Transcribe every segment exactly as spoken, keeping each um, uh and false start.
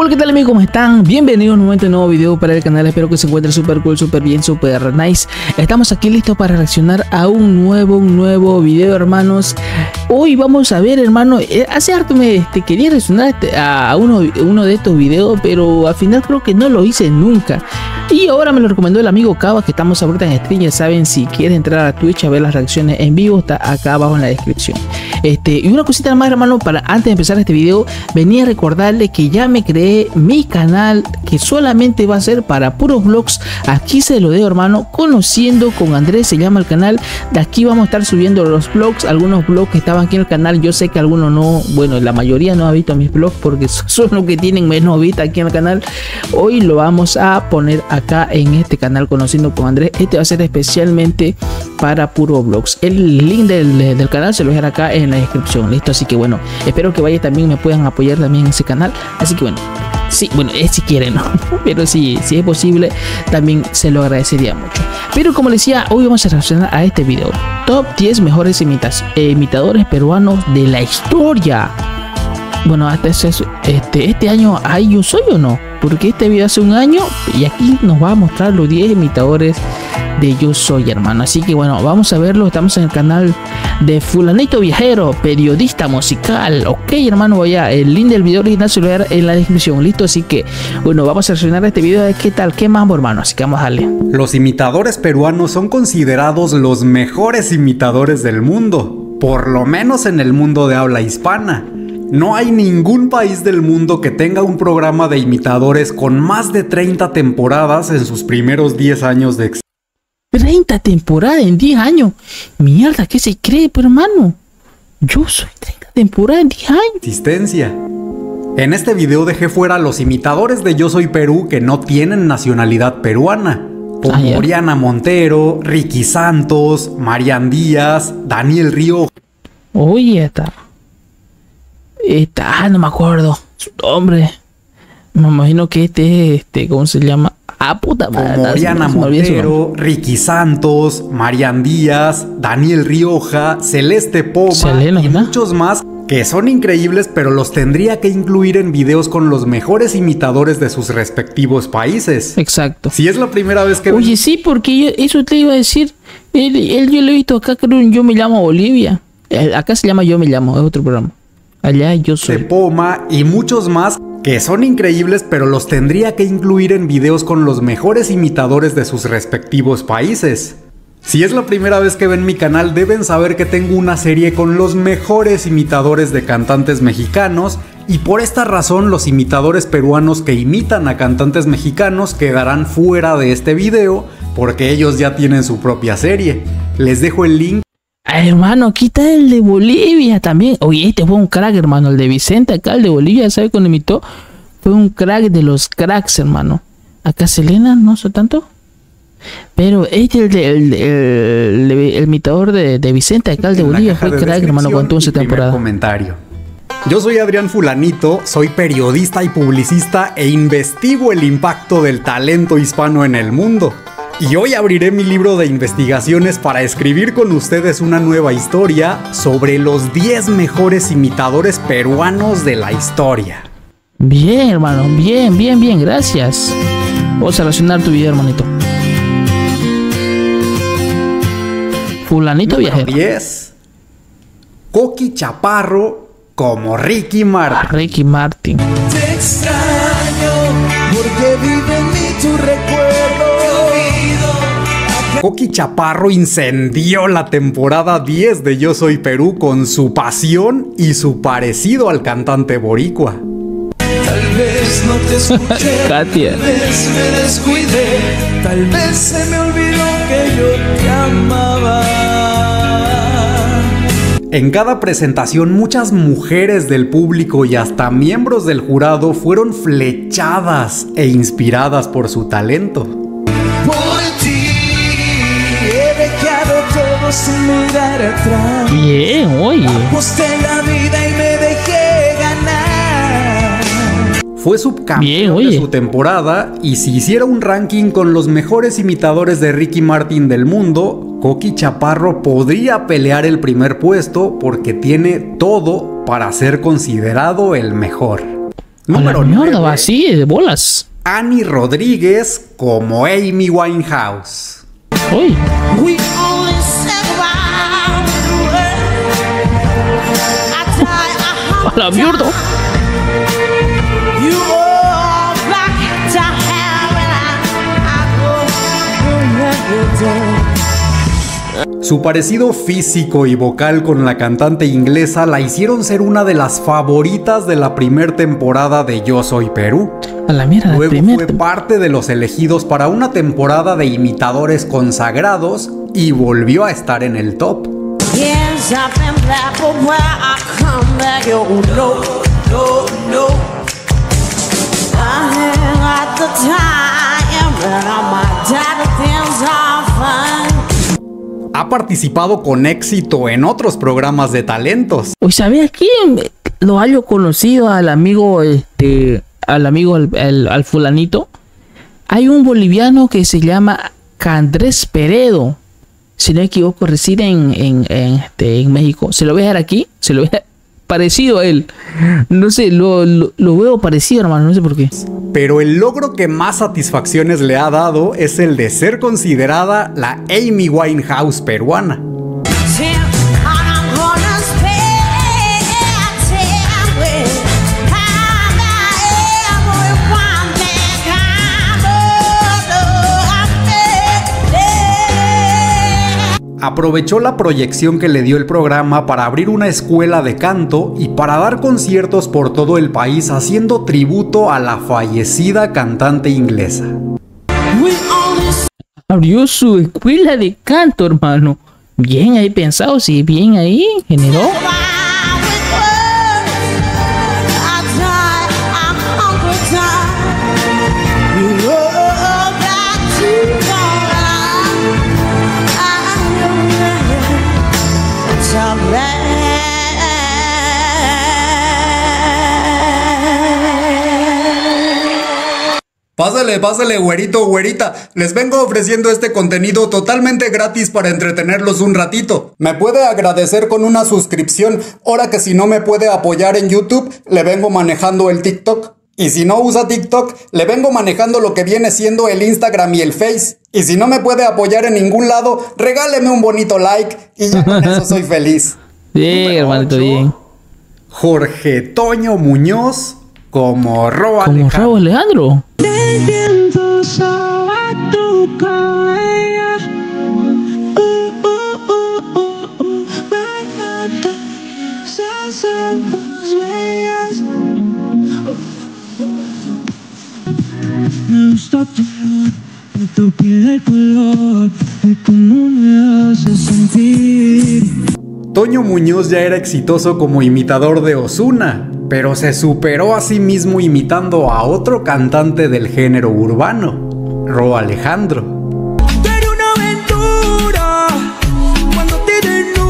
Hola, ¿qué tal amigos? ¿Cómo están? Bienvenidos nuevamente a un nuevo video para el canal. Espero que se encuentren súper cool, súper bien, súper nice. Estamos aquí listos para reaccionar a un nuevo, un nuevo video, hermanos. Hoy vamos a ver, hermano, eh, hace harto me este, quería reaccionar a uno, uno de estos videos, pero al final creo que no lo hice nunca. Y ahora me lo recomendó el amigo Cava, que estamos ahorita en stream. Ya saben, si quieren entrar a Twitch a ver las reacciones en vivo, está acá abajo en la descripción. Este, y una cosita más, hermano, para antes de empezar este video, venía a recordarle que ya me creé mi canal, que solamente va a ser para puros vlogs. Aquí se lo dejo, hermano, Conociendo con Andrés se llama el canal. De aquí vamos a estar subiendo los vlogs, algunos vlogs que estaban aquí en el canal. Yo sé que algunos no, bueno, la mayoría no ha visto mis vlogs porque son los que tienen menos vista aquí en el canal. Hoy lo vamos a poner acá en este canal, Conociendo con Andrés. Este va a ser especialmente para puros vlogs. El link del, del canal se lo voy a dejar acá en la descripción, listo. Así que bueno, espero que vaya también, me puedan apoyar también en ese canal. Así que bueno, sí, bueno, es si quieren, ¿no? Pero si, si es posible, también se lo agradecería mucho. Pero como les decía, hoy vamos a reaccionar a este video: Top diez mejores imitas, eh, imitadores peruanos de la historia. Bueno, hasta ese, este, este año hay Yo Soy o no, porque este video hace un año y aquí nos va a mostrar los diez imitadores de Yo Soy, hermano. Así que bueno, vamos a verlo. Estamos en el canal de Fulanito Viajero, periodista musical. Ok, hermano, vaya, el link del video original se lo voy a dar en la descripción, listo. Así que bueno, vamos a reaccionar a este video de qué tal, qué mambo, hermano. Así que vamos a darle. Los imitadores peruanos son considerados los mejores imitadores del mundo, por lo menos en el mundo de habla hispana. No hay ningún país del mundo que tenga un programa de imitadores con más de treinta temporadas en sus primeros diez años de existencia. treinta temporadas en diez años. Mierda, ¿qué se cree, pero hermano? Yo Soy treinta temporadas en diez años. Existencia. En este video dejé fuera a los imitadores de Yo Soy Perú que no tienen nacionalidad peruana, como ah, Oriana Montero, Ricky Santos, Marian Díaz, Daniel Río. Oye, está. Está, no me acuerdo su nombre. Me imagino que este es, este, ¿cómo se llama? Ah, puta madre. Oriana Montero, Ricky Santos, Marian Díaz, Daniel Rioja, Celeste Poma Selena, y ¿no? muchos más que son increíbles, pero los tendría que incluir en videos con los mejores imitadores de sus respectivos países. Exacto. Si es la primera vez que... Oye, sí, porque yo, eso te iba a decir. Él, él, yo lo he visto acá, creo en Yo Me Llamo Bolivia. Acá se llama Yo Me Llamo, es otro programa. Allá Yo Soy. Poma y muchos más que son increíbles, pero los tendría que incluir en videos con los mejores imitadores de sus respectivos países. Si es la primera vez que ven mi canal, deben saber que tengo una serie con los mejores imitadores de cantantes mexicanos, y por esta razón los imitadores peruanos que imitan a cantantes mexicanos quedarán fuera de este video, porque ellos ya tienen su propia serie. Les dejo el link. Ay, hermano, aquí está el de Bolivia también. Oye, este fue un crack, hermano. El de Vicente, acá el de Bolivia, ¿sabe cuándo imitó? Fue un crack de los cracks, hermano. Acá Selena, no sé tanto. Pero este, el, de, el, el, el, el imitador de, de Vicente, acá el de Bolivia, fue crack, hermano, cuando once temporadas. Comentario. Yo soy Adrián Fulanito, soy periodista y publicista e investigo el impacto del talento hispano en el mundo. Y hoy abriré mi libro de investigaciones para escribir con ustedes una nueva historia sobre los diez mejores imitadores peruanos de la historia. Bien, hermano, bien, bien, bien, gracias. Vamos a reaccionar tu video, hermanito. Fulanito Viajero. diez. Coqui Chaparro como Ricky Martin. Ah, Ricky Martin. Te extraño porque vive en mí tu recuerdo. Coqui Chaparro incendió la temporada diez de Yo Soy Perú con su pasión y su parecido al cantante boricua. Tal vez no te escuché, Katia. Tal vez me descuidé, tal vez se me olvidó que yo te amaba. En cada presentación, muchas mujeres del público y hasta miembros del jurado fueron flechadas e inspiradas por su talento. Por ti he dejado todo sin mirar atrás. Bien, oye. Aposté la vida y me dejé ganar. Fue subcampeón Bien, oye. de su temporada, y si hiciera un ranking con los mejores imitadores de Ricky Martin del mundo, Coqui Chaparro podría pelear el primer puesto porque tiene todo para ser considerado el mejor. Número nueve. nueve. Así, de bolas. Annie Rodríguez como Amy Winehouse. Uy. A la mierda. Su parecido físico y vocal con la cantante inglesa la hicieron ser una de las favoritas de la primera temporada de Yo Soy Perú. A la mierda. Luego primer fue parte de los elegidos para una temporada de imitadores consagrados y volvió a estar en el top. Ha participado con éxito en otros programas de talentos. Oye, ¿sabes quién lo hallo conocido al amigo, este, al amigo, al, al, al fulanito? Hay un boliviano que se llama Andrés Peredo. Si no me equivoco, reside en, en, en, este, en México. Se lo voy a dejar aquí. Se lo voy a... Parecido a él. No sé, lo, lo, lo veo parecido, hermano. No sé por qué. Pero el logro que más satisfacciones le ha dado es el de ser considerada la Amy Winehouse peruana. Aprovechó la proyección que le dio el programa para abrir una escuela de canto y para dar conciertos por todo el país haciendo tributo a la fallecida cantante inglesa. Abrió su escuela de canto, hermano. Bien ahí pensado, sí, bien ahí generó. Pásale, pásale, güerito, güerita. Les vengo ofreciendo este contenido totalmente gratis para entretenerlos un ratito. Me puede agradecer con una suscripción, ahora que si no me puede apoyar en YouTube, le vengo manejando el TikTok. Y si no usa TikTok, le vengo manejando lo que viene siendo el Instagram y el Face. Y si no me puede apoyar en ningún lado, regáleme un bonito like y ya con eso soy feliz. Bien, hermanito, bien. Jorge Toño Muñoz como Robo Como Alejandro. Robo Alejandro. Me gusta tu piel, el color, y cómo me hace sentir. Toño Muñoz ya era exitoso como imitador de Ozuna, pero se superó a sí mismo imitando a otro cantante del género urbano, Robo Alejandro. Quiero una aventura cuando te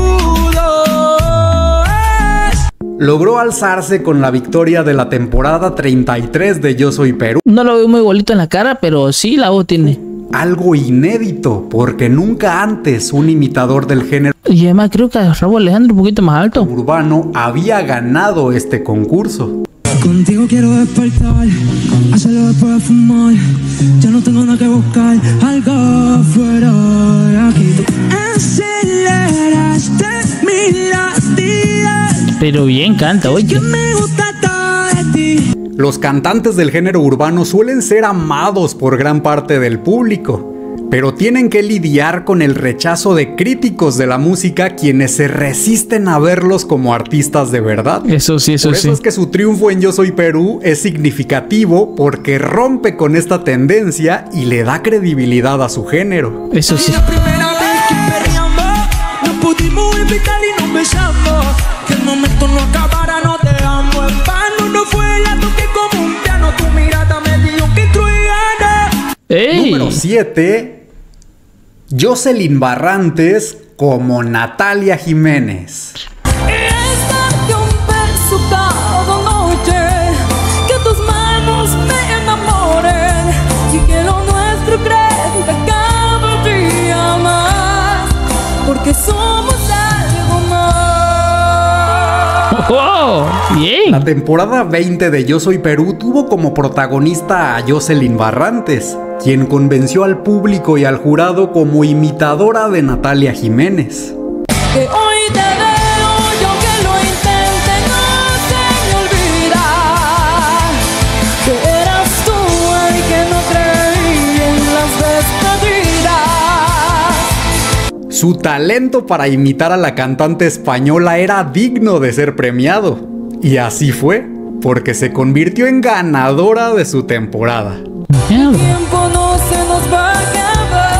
desnudas. Logró alzarse con la victoria de la temporada treinta y tres de Yo Soy Perú. No lo veo muy bonito en la cara, pero sí la voz tiene. Algo inédito, porque nunca antes un imitador del género Y además creo que Robo Alejandro un poquito más alto. urbano había ganado este concurso. Contigo quiero despertar, hacerlo después de fumar. Ya no tengo nada que buscar, algo afuera de aquí. Tú aceleraste mi latidas. Pero bien canta, Que oye. me gusta todo de ti. Los cantantes del género urbano suelen ser amados por gran parte del público, pero tienen que lidiar con el rechazo de críticos de la música quienes se resisten a verlos como artistas de verdad. Eso sí, eso Por eso sí. es que su triunfo en Yo Soy Perú es significativo porque rompe con esta tendencia y le da credibilidad a su género. Eso sí. La primera vez que perreamos, nos pudimos invitar y nos besamos. Que el momento no acabara, no te amo en vano. No fue la toque como un piano, tu mirada me dio que tú y gana. ¡Ey! Número siete. Jocelyn Barrantes como Natalia Jiménez. Es darte un beso cada noche, que tus manos me enamoren y que lo nuestro crezca cada día más, porque somos algo más. ¡Oh! Bien. La temporada veinte de Yo Soy Perú tuvo como protagonista a Jocelyn Barrantes, quien convenció al público y al jurado como imitadora de Natalia Jiménez. Que hoy te veo, yo que lo intente, no se me olvida que eras tú el que no creí en las despedidas. Su talento para imitar a la cantante española era digno de ser premiado. Y así fue, porque se convirtió en ganadora de su temporada. El tiempo no se nos va a acabar.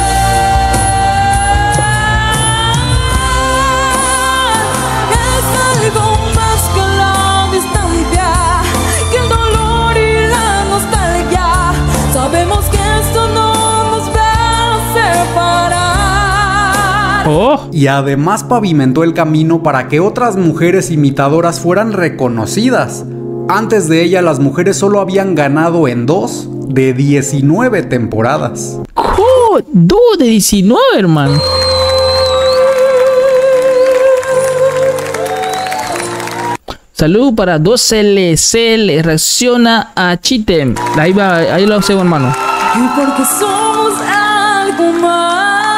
Es algo más que la distancia, que el dolor y la nostalgia. Sabemos que esto no nos va a separar. Oh. Y además pavimentó el camino para que otras mujeres imitadoras fueran reconocidas. Antes de ella, las mujeres solo habían ganado en dos de diecinueve temporadas. Oh, dos de diecinueve, hermano. Salud para dos L C L, reacciona a Chitem. Ahí va, ahí lo observo, hermano. Y porque somos algo más.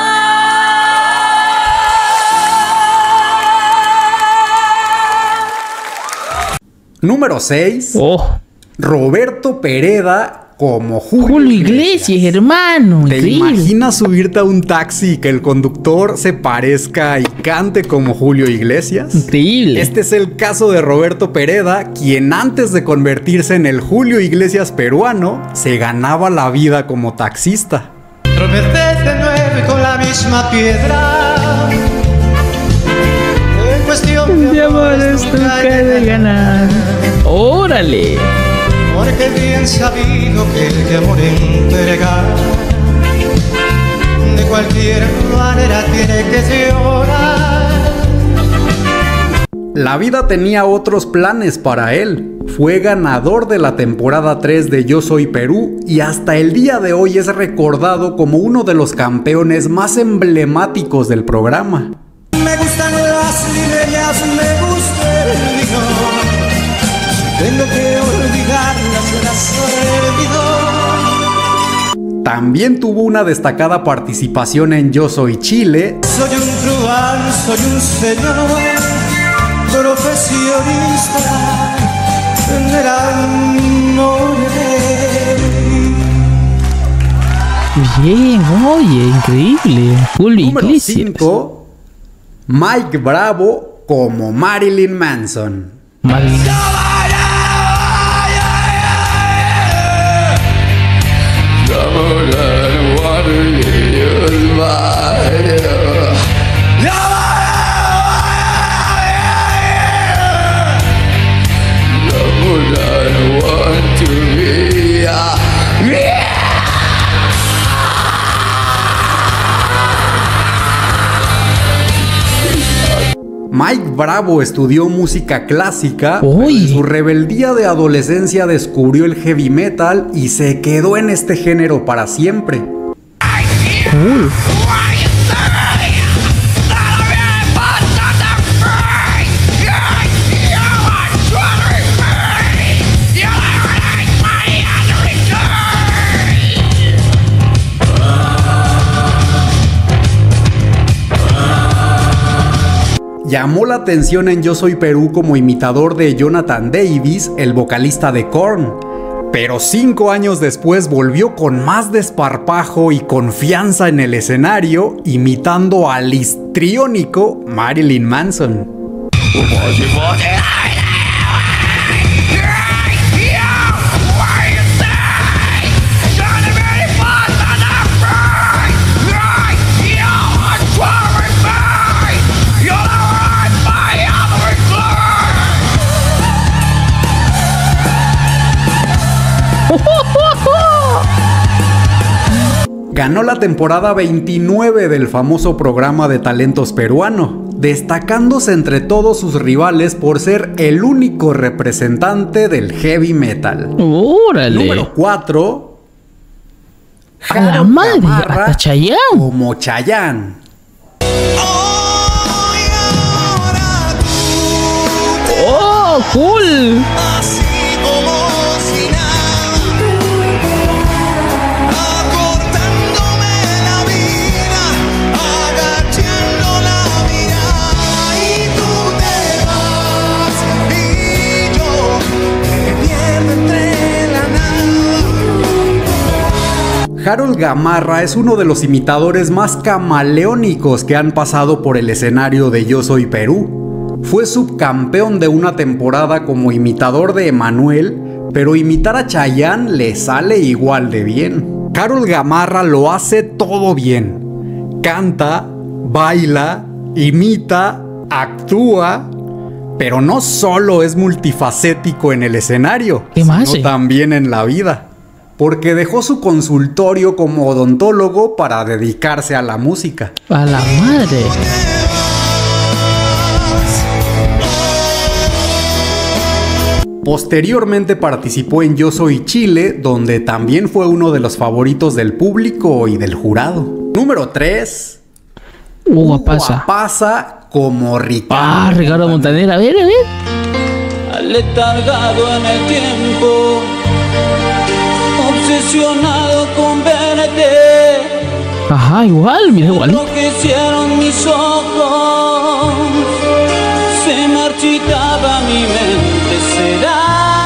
Número seis. Oh, Roberto Pereda como Julio, Julio Iglesias, hermano. ¿Te Increíble. imaginas subirte a un taxi y que el conductor se parezca y cante como Julio Iglesias? Increíble. Este es el caso de Roberto Pereda, quien antes de convertirse en el Julio Iglesias peruano, se ganaba la vida como taxista. Tropecé de nuevo con la misma piedra. En cuestión de amores nunca he de ganar. Órale. Porque bien sabido que el que amor entregar de cualquier manera tiene que llorar. La vida tenía otros planes para él. Fue ganador de la temporada tres de Yo Soy Perú y hasta el día de hoy es recordado como uno de los campeones más emblemáticos del programa. Me gustan las lineas, me gusta el vino. Tengo que olvidarlas, las olvido. También tuvo una destacada participación en Yo Soy Chile. Soy un truán, soy un señor, profesionista, general Morel. Bien, oye, increíble. Julio Número Iglesias. cinco. Mike Bravo como Marilyn Manson. Mal- Mike Bravo estudió música clásica, pero Uy. en su rebeldía de adolescencia descubrió el heavy metal y se quedó en este género para siempre. Cool. Llamó la atención en Yo Soy Perú como imitador de Jonathan Davis, el vocalista de Korn. Pero cinco años después volvió con más desparpajo y confianza en el escenario, imitando al histriónico Marilyn Manson. Ganó la temporada veintinueve del famoso programa de talentos peruano, destacándose entre todos sus rivales por ser el único representante del heavy metal. Órale. Número cuatro. A la madre, hasta Chayanne. Como Chayanne. Oh, ¡Wow! ¡Cool! Así como si nada, acortándome la vida, agachando la mirada, y tú te vas, y yo me pierdo entre la nada. Harold Gamarra es uno de los imitadores más camaleónicos que han pasado por el escenario de Yo Soy Perú. Fue subcampeón de una temporada como imitador de Emanuel, pero imitar a Chayanne le sale igual de bien. Harold Gamarra lo hace todo bien. Canta, baila, imita, actúa, pero no solo es multifacético en el escenario, ¿Qué más sino hace? también en la vida. Porque dejó su consultorio como odontólogo para dedicarse a la música. A la madre. Posteriormente participó en Yo Soy Chile, donde también fue uno de los favoritos del público y del jurado. Número tres. Hugo pasa. Pasa como Ricardo. Ah, Ricardo Montaner. A ver, a ver. Aletargado en el tiempo, obsesionado con verte. Ajá, igual, mira, igual. Lo que hicieron mis ojos, se marchitaba mi mente. Será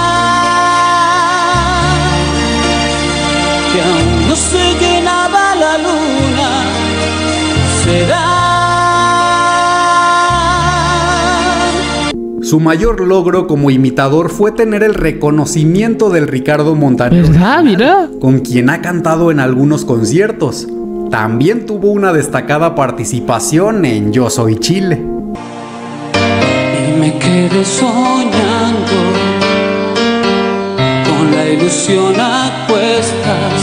que aún no se llenaba la luna. Será. Su mayor logro como imitador fue tener el reconocimiento del Ricardo Montaner, ¿Verdad? Mira. con quien ha cantado en algunos conciertos. También tuvo una destacada participación en Yo Soy Chile. Y me quedé soñando con la ilusión a cuestas,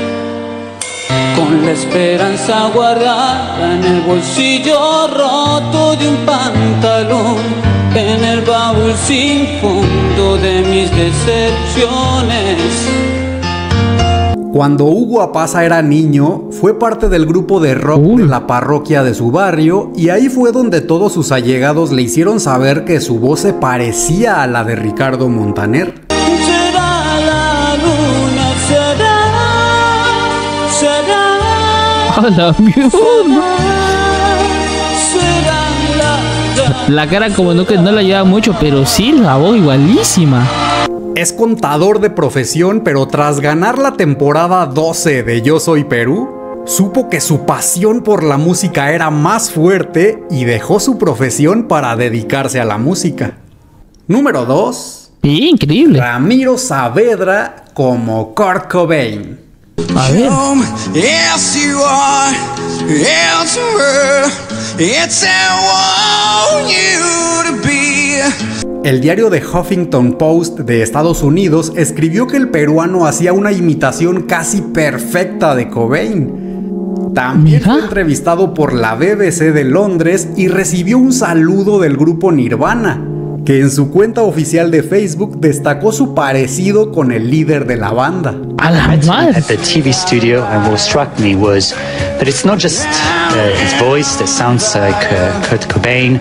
con la esperanza guardada en el bolsillo roto de un pantalón, en el baúl sin fondo de mis decepciones. Cuando Hugo Apasa era niño, fue parte del grupo de rock Uy. de la parroquia de su barrio, y ahí fue donde todos sus allegados le hicieron saber que su voz se parecía a la de Ricardo Montaner. Será la luna, será, será. A la mierda. Será la, la, La cara como no que no la lleva mucho, pero sí, la voz igualísima. Es contador de profesión, pero tras ganar la temporada doce de Yo Soy Perú, supo que su pasión por la música era más fuerte y dejó su profesión para dedicarse a la música. Número dos. Sí, increíble. Ramiro Saavedra como Kurt Cobain. A ver. Um, yes, you are. Yes, you were. It's I want you to be. El diario The Huffington Post de Estados Unidos escribió que el peruano hacía una imitación casi perfecta de Cobain. También Mira. fue entrevistado por la B B C de Londres y recibió un saludo del grupo Nirvana, que en su cuenta oficial de Facebook destacó su parecido con el líder de la banda. A la madre. At the T V studio, and what struck me was that it's not just uh, his voice that sounds like uh, Kurt Cobain.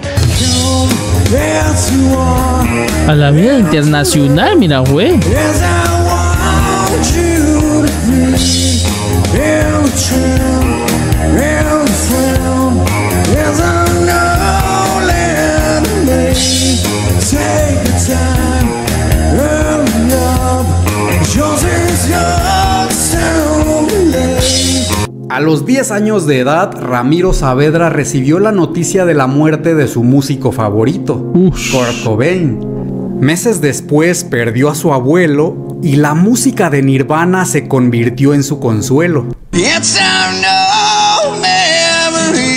Yes, you are. A la vida internacional, mira, güey. Yes, I want you to be. Real true, real friend. Yes, I know, let me take your time, early up. Yours is yours, so late. A los diez años de edad, Ramiro Saavedra recibió la noticia de la muerte de su músico favorito, Ush. Kurt Cobain. Meses después perdió a su abuelo y la música de Nirvana se convirtió en su consuelo. It's our no memories,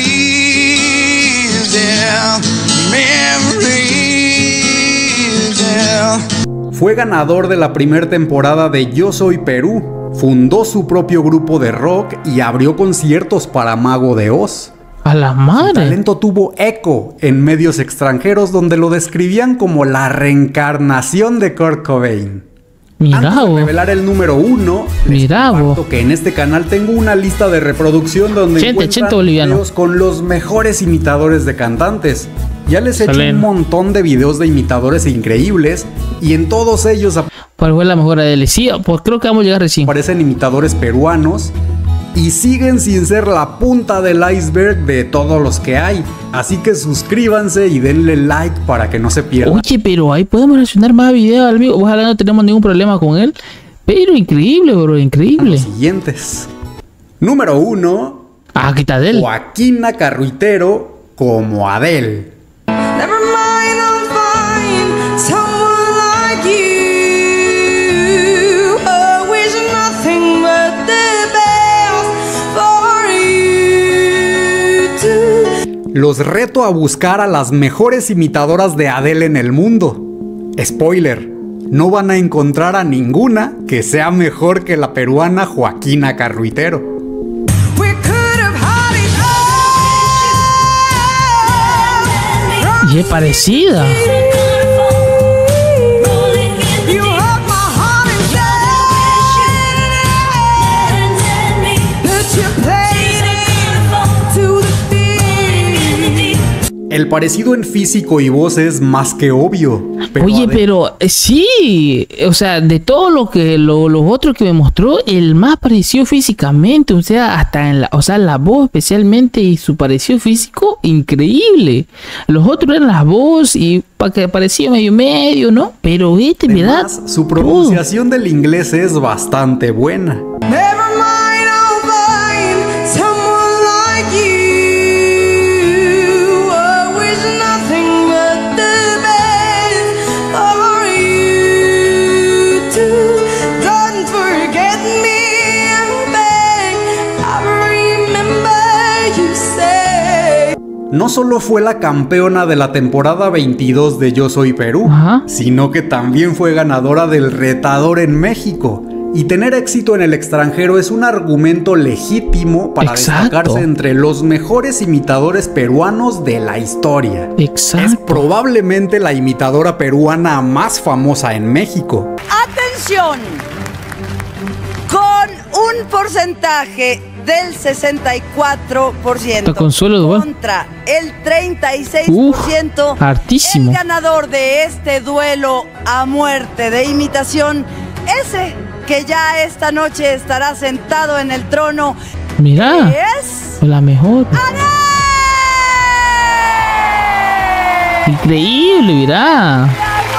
yeah, memories, yeah. Fue ganador de la primera temporada de Yo Soy Perú, fundó su propio grupo de rock y abrió conciertos para Mago de Oz. A la Su madre. talento tuvo eco en medios extranjeros donde lo describían como la reencarnación de Kurt Cobain. Mira, Antes de vos. revelar el número uno, les Mira, comparto vos. que en este canal tengo una lista de reproducción donde Chente, encuentran chente boliviano. videos con los mejores imitadores de cantantes. Ya les he hecho Salen. un montón de videos de imitadores increíbles y en todos ellos ¿Cuál fue la mejor Adele? Sí, pues creo que vamos a llegar recién. aparecen imitadores peruanos y siguen sin ser la punta del iceberg de todos los que hay. Así que suscríbanse y denle like para que no se pierdan Oye, pero ahí podemos reaccionar más videos, amigo. Ojalá no tenemos ningún problema con él. Pero increíble, bro, increíble. los siguientes. Número uno, Ah, aquí está Adele. Joaquina Carruitero como Adele. Never mind, I'll find someone like you. I wish nothing but the best for you too. Los reto a buscar a las mejores imitadoras de Adele en el mundo. Spoiler, no van a encontrar a ninguna que sea mejor que la peruana Joaquina Carruitero. We could have had it all. Y es parecida. You have my heart inside. That you played it to the beat. El parecido en físico y voz es más que obvio. Pero Oye, Adele- pero eh, sí, o sea, de todo lo que lo- los otros que me mostró, el más parecido físicamente, o sea, hasta en la, o sea, la voz especialmente y su parecido físico increíble. Los otros eran la voz y para que parecía medio medio, ¿no? Pero este, ¿verdad? Además, su pronunciación del inglés es bastante buena. Never mind, I'll find someone like you. I wish nothing but the best for you too. Don't forget me, babe. I remember you say. No solo fue la campeona de la temporada veintidós de Yo Soy Perú, Ajá. sino que también fue ganadora del Retador en México. Y tener éxito en el extranjero es un argumento legítimo para Exacto. destacarse entre los mejores imitadores peruanos de la historia. Es Exacto. probablemente la imitadora peruana más famosa en México. Atención, con un porcentaje del sesenta y cuatro por ciento Está Consuelo Duval. contra el treinta y seis por ciento, Uf, hartísimo. el ganador de este duelo a muerte de imitación, ese que ya esta noche estará sentado en el trono, Mira, es fue la mejor. Adele. Increíble, mira.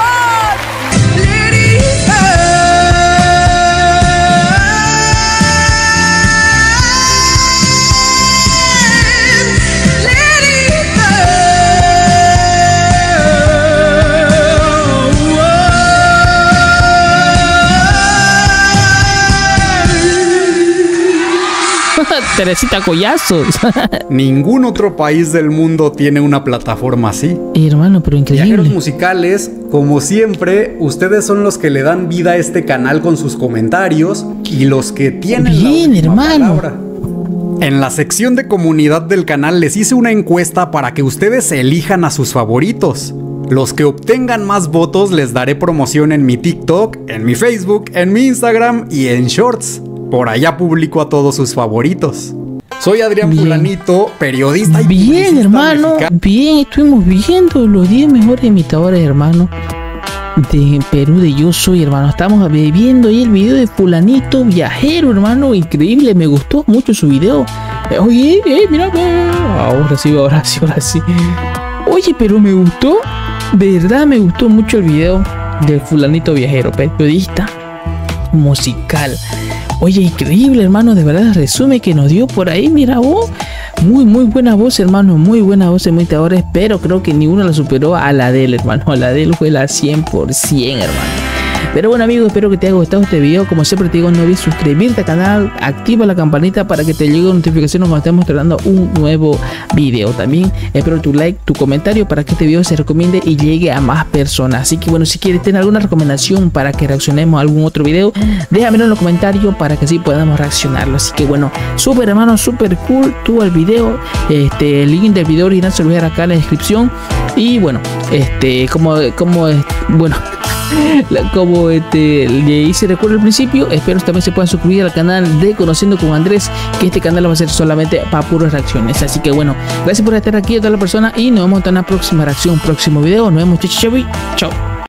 Teresita Collazos. Ningún otro país del mundo tiene una plataforma así. Hermano, pero Viajeros increíble. musicales, como siempre, ustedes son los que le dan vida a este canal con sus comentarios y los que tienen Bien, la última hermano. palabra. En la sección de comunidad del canal les hice una encuesta para que ustedes elijan a sus favoritos. Los que obtengan más votos les daré promoción en mi TikTok, en mi Facebook, en mi Instagram y en Shorts. Por allá publico a todos sus favoritos. Soy Adrián Bien. Fulanito, periodista y Bien, publicista hermano. mexicano. Bien, estuvimos viendo los diez mejores imitadores, hermano, de Perú, de Yo Soy, hermano. Estamos viendo ahí el video de Fulanito Viajero, hermano. Increíble, me gustó mucho su video. Eh, Oye, eh, mira, eh. Ahora sí, ahora sí, ahora sí. Oye, pero me gustó, de verdad me gustó mucho el video del Fulanito Viajero, periodista musical. Oye, increíble, hermano, de verdad, el resumen que nos dio por ahí, mira vos. Muy, muy buena voz, hermano, muy buena voz de imitadores, pero creo que ninguno la superó a la de él, hermano. A la de él fue la cien por ciento, hermano. Pero bueno, amigos, espero que te haya gustado este video. Como siempre te digo, no olvides suscribirte al canal, activa la campanita para que te llegue notificaciones cuando estemos estrenando un nuevo video. También espero tu like, tu comentario para que este video se recomiende y llegue a más personas. Así que bueno, si quieres tener alguna recomendación para que reaccionemos a algún otro video, déjamelo en los comentarios para que así podamos reaccionarlo. Así que bueno, súper hermano, súper cool tuvo el video. Este, el link del video original se lo voy a dejar acá en la descripción. Y bueno, este, como, como, bueno, Como este, le hice recuerdo al principio, espero también se puedan suscribir al canal de Conociendo con Andrés, que este canal va a ser solamente para puras reacciones. Así que bueno, gracias por estar aquí a toda la persona y nos vemos en una próxima reacción, un próximo video. Nos vemos, chau, chau, chau.